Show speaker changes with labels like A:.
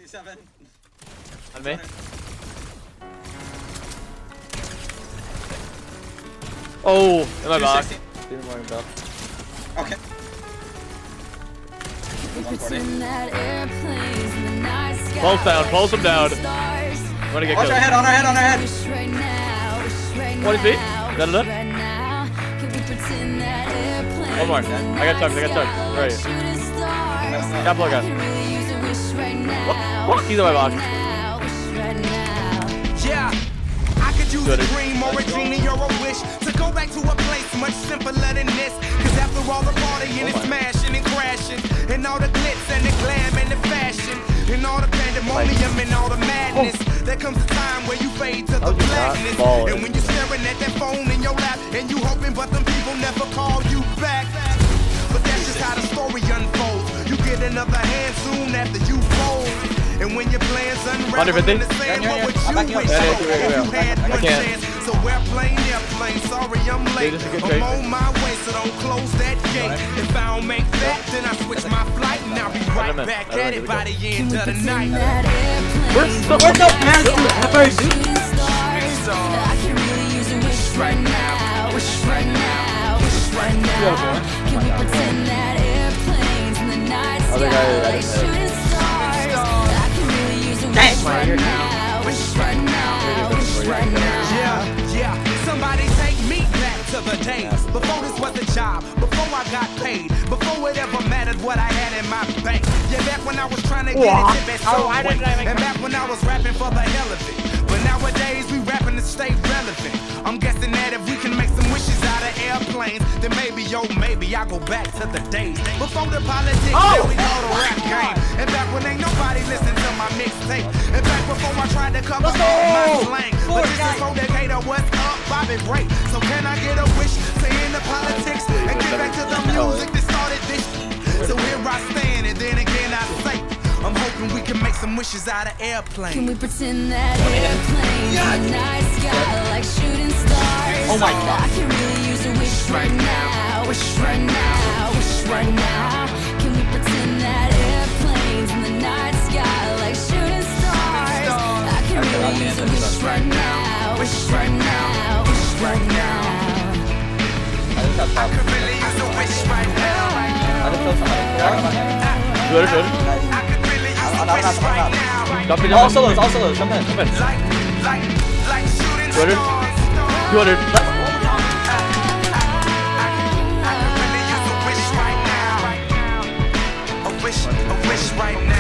A: 67.
B: On me. Oh, in my box. Didn't worry about.
A: Okay.
B: Pulse him down. I'm gonna get
A: Watch
B: killed.
A: our head, on our head, on our head.
B: What is he? Is that enough? One more. I got chugs, Where are you? Got plug out. What? He's in my box.
C: Yeah. I could use a dream or a genie or a wish to go back to a place much simpler than this. Cause after all the partying and smashing and crashing, and all the glitz and the glam and the fashion, and all the pandemonium and all the madness, there comes a time where you fade to the blackness. And when you're staring at that phone in your lap, and you hoping but them people never call you back. But that's just how the story unfolds. You get another hand soon after you fold. And when your plans unravel in the sand, what would you wish for if you had one chance? So airplane, sorry I'm late. I'm on my way, so don't close that gate. If I don't make that, then I switch my flight, and I'll be right back at it by the end of the night.
A: Where's the man to ever do?
C: I can really use a wish right now, wish right now, wish right now. Can we pretend that airplanes in the night sky like shooting stars? I can really use a wish right now, wish right now, wish right now. Yeah, somebody take me back to the days before this was a job, before I got paid, before it ever mattered what I had in my bank. Yeah, back when I was trying to get it tip at Subway, and back when I was rapping for the hell of it. But nowadays we rapping to stay relevant. I'm guessing that if we can make some wishes out of airplanes, then maybe, maybe I go back to the days before the politics that we call the rap game. And back when ain't nobody listened to my mixtape. And back before I tried to cover all my slang. But this is so Decatur, what's up, Bobby Ray? So can I get a wish to end the politics and get back to the music that started this? So here I stand, and then again I say, I'm hoping we can make some wishes out of airplanes.
D: Can we pretend that airplanes in the night sky like shooting stars?
A: Oh my God.
D: I can really use a wish right now, wish right now, wish right now. Can we pretend that airplanes in the night sky like shooting stars? I can really use a wish right now, wish right now, wish right now.
C: I could really use a wish right now.
B: Good.
C: I could really use a wish right now.
B: Jump in.
A: All solos, jump in.
C: Like shooting
B: Good.
C: stars.
B: 200.
C: I could really use a wish right now. A wish right now.